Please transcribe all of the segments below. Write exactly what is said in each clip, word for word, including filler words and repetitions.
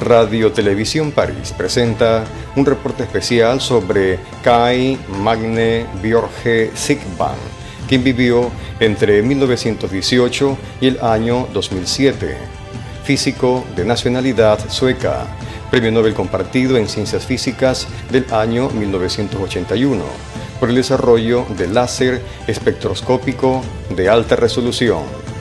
Radio Televisión París presenta un reporte especial sobre Kai Magne Björge Siegbahn, quien vivió entre mil novecientos dieciocho y el año dos mil siete. Físico de nacionalidad sueca, Premio Nobel compartido en Ciencias Físicas del año mil novecientos ochenta y uno por el desarrollo del láser espectroscópico de alta resolución.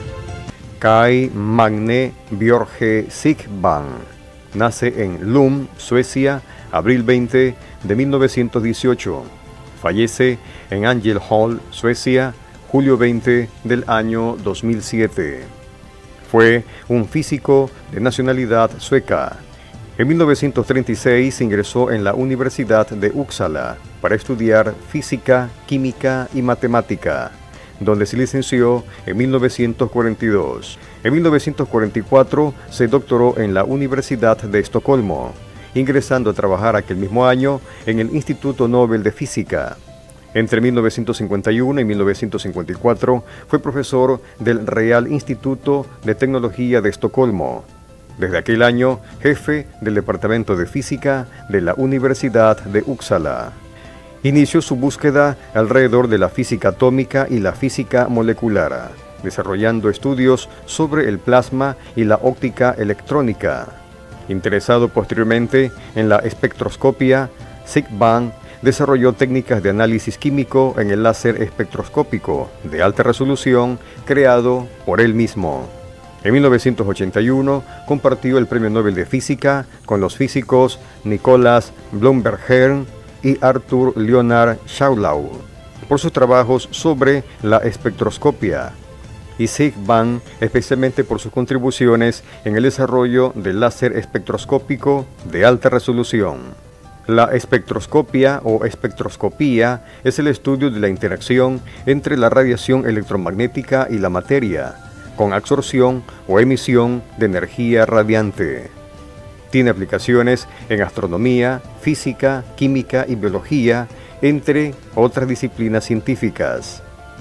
Kai Magne Björge Siegbahn nace en Lund, Suecia, abril veinte de mil novecientos dieciocho. Fallece en Ängelholm, Suecia, julio veinte del año dos mil siete. Fue un físico de nacionalidad sueca. En mil novecientos treinta y seis ingresó en la Universidad de Uppsala para estudiar física, química y matemática, donde se licenció en mil novecientos cuarenta y dos. En mil novecientos cuarenta y cuatro se doctoró en la Universidad de Estocolmo, ingresando a trabajar aquel mismo año en el Instituto Nobel de Física. Entre mil novecientos cincuenta y uno y mil novecientos cincuenta y cuatro fue profesor del Real Instituto de Tecnología de Estocolmo. Desde aquel año, jefe del Departamento de Física de la Universidad de Uppsala. Inició su búsqueda alrededor de la física atómica y la física molecular, desarrollando estudios sobre el plasma y la óptica electrónica. Interesado posteriormente en la espectroscopia, Siegbahn desarrolló técnicas de análisis químico en el láser espectroscópico de alta resolución creado por él mismo. En mil novecientos ochenta y uno compartió el Premio Nobel de Física con los físicos Nicholas Bloom-Berger y Arthur Leonard Schawlow por sus trabajos sobre la espectroscopia, y Siegbahn especialmente por sus contribuciones en el desarrollo del láser espectroscópico de alta resolución. La espectroscopia o espectroscopía es el estudio de la interacción entre la radiación electromagnética y la materia, con absorción o emisión de energía radiante. Tiene aplicaciones en astronomía, física, química y biología, entre otras disciplinas científicas.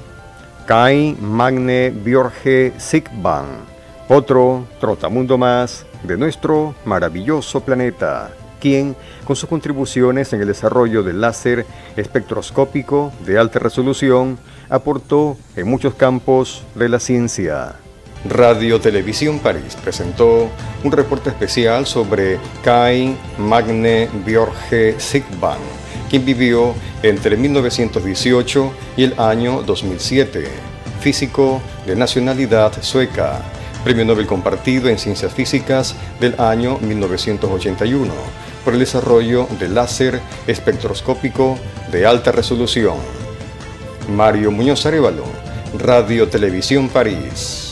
Kai Magne Björge Siegbahn, otro trotamundo más de nuestro maravilloso planeta, quien, con sus contribuciones en el desarrollo del láser espectroscópico de alta resolución, aportó en muchos campos de la ciencia. Radio Televisión París presentó un reporte especial sobre Kai Magne Björge Siegbahn, quien vivió entre mil novecientos dieciocho y el año dos mil siete. Físico de nacionalidad sueca, Premio Nobel compartido en Ciencias Físicas del año mil novecientos ochenta y uno por el desarrollo del láser espectroscópico de alta resolución. Mario Muñoz Arévalo, Radio Televisión París.